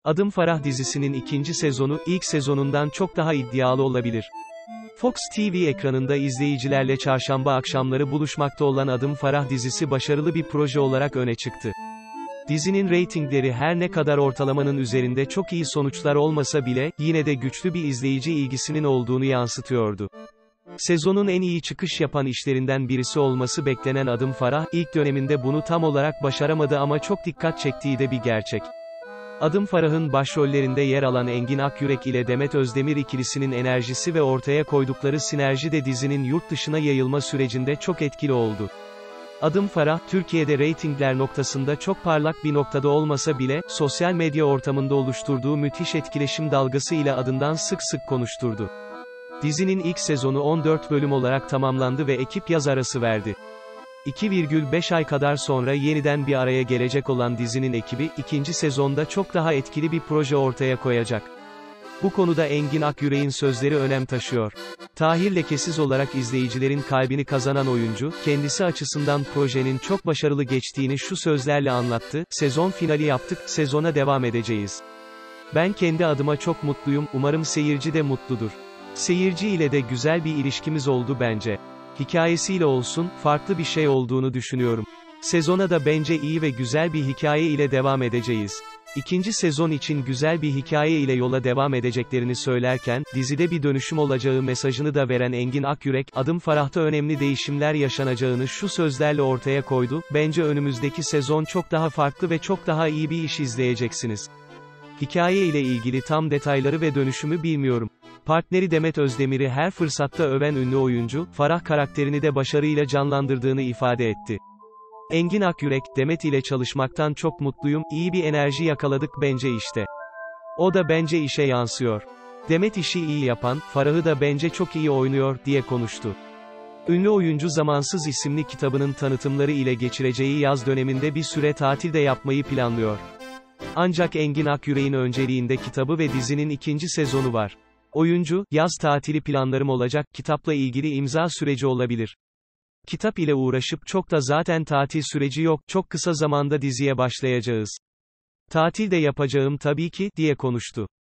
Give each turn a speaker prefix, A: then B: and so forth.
A: Adım Farah dizisinin ikinci sezonu, ilk sezonundan çok daha iddialı olabilir. Fox TV ekranında izleyicilerle çarşamba akşamları buluşmakta olan Adım Farah dizisi başarılı bir proje olarak öne çıktı. Dizinin reytingleri her ne kadar ortalamanın üzerinde çok iyi sonuçlar olmasa bile, yine de güçlü bir izleyici ilgisinin olduğunu yansıtıyordu. Sezonun en iyi çıkış yapan işlerinden birisi olması beklenen Adım Farah, ilk döneminde bunu tam olarak başaramadı ama çok dikkat çektiği de bir gerçek. Adım Farah'ın başrollerinde yer alan Engin Akyürek ile Demet Özdemir ikilisinin enerjisi ve ortaya koydukları sinerji de dizinin yurt dışına yayılma sürecinde çok etkili oldu. Adım Farah, Türkiye'de reytingler noktasında çok parlak bir noktada olmasa bile, sosyal medya ortamında oluşturduğu müthiş etkileşim dalgası ile adından sık sık konuşturdu. Dizinin ilk sezonu 14 bölüm olarak tamamlandı ve ekip yaz arası verdi. 2,5 ay kadar sonra yeniden bir araya gelecek olan dizinin ekibi, ikinci sezonda çok daha etkili bir proje ortaya koyacak. Bu konuda Engin Akyürek'in sözleri önem taşıyor. Tahir lekesiz olarak izleyicilerin kalbini kazanan oyuncu, kendisi açısından projenin çok başarılı geçtiğini şu sözlerle anlattı: "Sezon finali yaptık, sezona devam edeceğiz. Ben kendi adıma çok mutluyum, umarım seyirci de mutludur. Seyirci ile de güzel bir ilişkimiz oldu bence. Hikayesiyle olsun, farklı bir şey olduğunu düşünüyorum. Sezona da bence iyi ve güzel bir hikaye ile devam edeceğiz." İkinci sezon için güzel bir hikaye ile yola devam edeceklerini söylerken, dizide bir dönüşüm olacağı mesajını da veren Engin Akyürek, Adım Farah'ta önemli değişimler yaşanacağını şu sözlerle ortaya koydu: "Bence önümüzdeki sezon çok daha farklı ve çok daha iyi bir iş izleyeceksiniz. Hikaye ile ilgili tam detayları ve dönüşümü bilmiyorum." Partneri Demet Özdemir'i her fırsatta öven ünlü oyuncu, Farah karakterini de başarıyla canlandırdığını ifade etti. Engin Akyürek, "Demet ile çalışmaktan çok mutluyum, iyi bir enerji yakaladık bence işte. O da bence işe yansıyor. Demet işi iyi yapan, Farah'ı da bence çok iyi oynuyor," diye konuştu. Ünlü oyuncu Zamansız isimli kitabının tanıtımları ile geçireceği yaz döneminde bir süre tatil de yapmayı planlıyor. Ancak Engin Akyürek'in önceliğinde kitabı ve dizinin ikinci sezonu var. Oyuncu, "Yaz tatili planlarım olacak, kitapla ilgili imza süreci olabilir. Kitap ile uğraşıp çok da zaten tatil süreci yok, çok kısa zamanda diziye başlayacağız. Tatil de yapacağım tabii ki," diye konuştu.